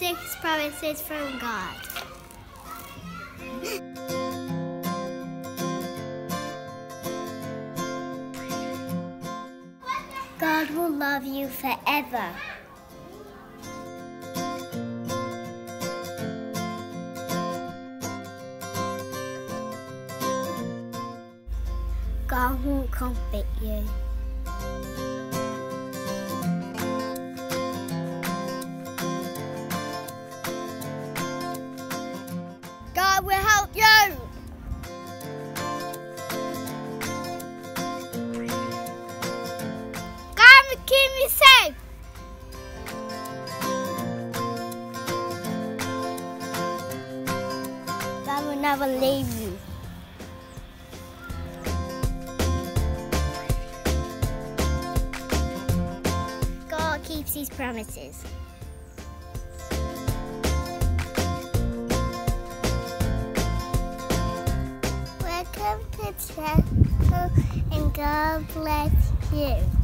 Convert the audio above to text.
6 promises from God. God will love you forever. God won't comfort you. God will help you. God will keep you safe. God will never leave you. God keeps his promises. Welcome to church, and God bless you.